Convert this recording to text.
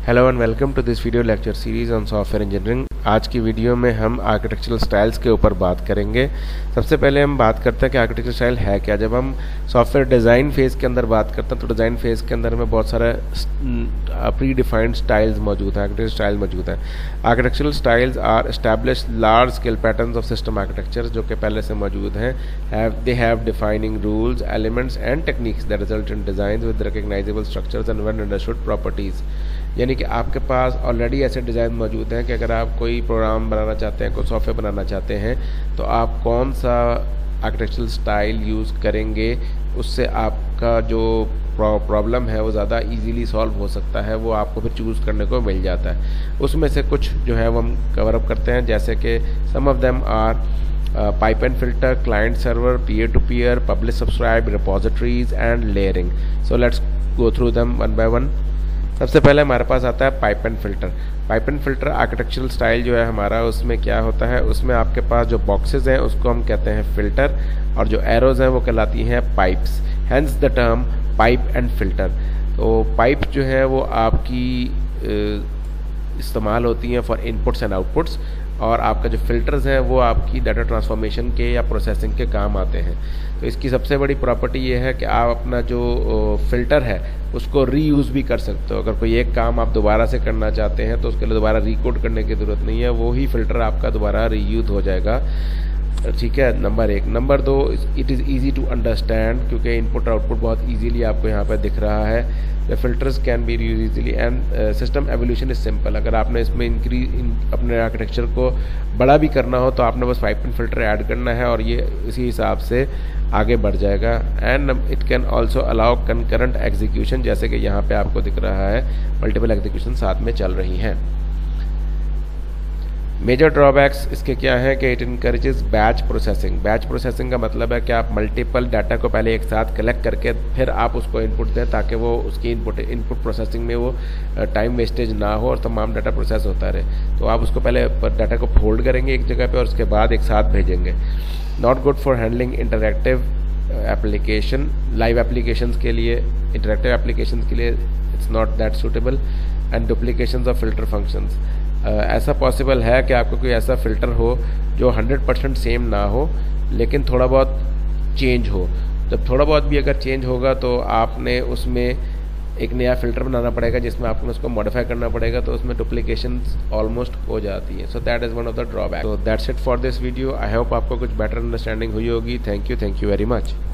Hello and welcome to this video lecture series on software engineering. आज की video में हम आर्किटेक्चरल स्टाइल्स के ऊपर बात करेंगे। सबसे पहले हम बात करते हैं कि आर्किटेक्चरल स्टाइल है क्या। जब हम सॉफ्टवेयर डिज़ाइन फेज़ के अंदर बात करते हैं तो डिज़ाइन फेज़ के अंदर में बहुत सारे प्री डिफाइंड स्टाइल्स मौजूद हैं, आर्किटेक्चरल स्टाइल मौजूद हैं। Architectural styles are established large scale patterns of system architecture जो कि पहले से मौजूद हैं। They have defining rules, elements and techniques that result in design with recognizable structures and well understood properties. यानी कि आपके पास ऑलरेडी ऐसे डिज़ाइन मौजूद हैं कि अगर आप कोई प्रोग्राम बनाना चाहते हैं, कोई सॉफ्टवेयर बनाना चाहते हैं, तो आप कौन सा आर्किटेक्चरल स्टाइल यूज़ करेंगे, उससे आपका जो प्रॉब्लम है वो ज़्यादा इजीली सॉल्व हो सकता है, वो आपको फिर चूज़ करने को मिल जाता है। उसमें से कुछ जो है वो हम कवर अप करते हैं, जैसे कि some of them are pipe and filter, client server, peer to peer, publish subscribe, repositories and layering. So let's go through them one by one. सबसे पहले हमारे पास आता है pipe and filter. Pipe and filter architectural style जो है हमारा, उसमें क्या होता है, उसमें आपके पास जो बॉक्सेस हैं उसको हम कहते हैं फिल्टर, और जो एरोज हैं वो कहलाती हैं pipes. Hence the term pipe and filter. तो पाइप जो है वो आपकी इस्तेमाल होती हैं फॉर इनपुट्स एंड आउटपुट्स, और आपका जो फिल्टर्स हैं वो आपकी डाटा ट्रांसफॉर्मेशन के या प्रोसेसिंग के काम आते हैं। तो इसकी सबसे बड़ी प्रॉपर्टी ये है कि आप अपना जो फ़िल्टर है उसको रीयूज़ भी कर सकते हो। अगर कोई एक काम आप दोबारा से करना चाहते हैं तो उसके लिए दोबारा रिकोड करने की ज़रूरत नहीं है, वो ही फ़िल्टर आपका दोबारा रीयूज़ हो जाएगा। ठीक है, नंबर एक। नंबर दो, it is easy to understand, क्योंकि इनपुट आउटपुट बहुत ईजीली आपको यहाँ पर दिख रहा है। The filters can be use easily and system evolution is simple. अगर आपने इसमें अपने आर्किटेक्चर को बड़ा भी करना हो तो आपने बस पाइप एंड फिल्टर ऐड करना है और ये इसी हिसाब से आगे बढ़ जाएगा। And it can also allow concurrent execution, जैसे कि यहाँ पे आपको दिख रहा है मल्टीपल एग्जीक्यूशन साथ में चल रही हैं। मेजर ड्रॉबैक्स इसके क्या है कि it encourages batch processing. Batch processing का मतलब है कि आप मल्टीपल डाटा को पहले एक साथ कलेक्ट करके फिर आप उसको इनपुट दें, ताकि वो उसकी इनपुट प्रोसेसिंग में वो टाइम वेस्टेज ना हो और तमाम डाटा प्रोसेस होता रहे। तो आप उसको पहले डाटा को फोल्ड करेंगे एक जगह पे और उसके बाद एक साथ भेजेंगे। Not good for handling interactive application. Live applications के लिए, इंटरैक्टिव एप्लीकेशंस के लिए it's not that suitable. And duplications of filter functions. ऐसा पॉसिबल है कि आपको कोई ऐसा फ़िल्टर हो जो 100% सेम ना हो, लेकिन थोड़ा बहुत चेंज हो। जब थोड़ा बहुत भी अगर चेंज होगा तो आपने उसमें एक नया फ़िल्टर बनाना पड़ेगा जिसमें आपको उसको मॉडिफाई करना पड़ेगा, तो उसमें डुप्लीकेशन ऑलमोस्ट हो जाती है। So that is one of the drawback. तो that's it for this video. I hope आपको कुछ बेटर अंडरस्टैंडिंग हुई होगी। Thank you very much.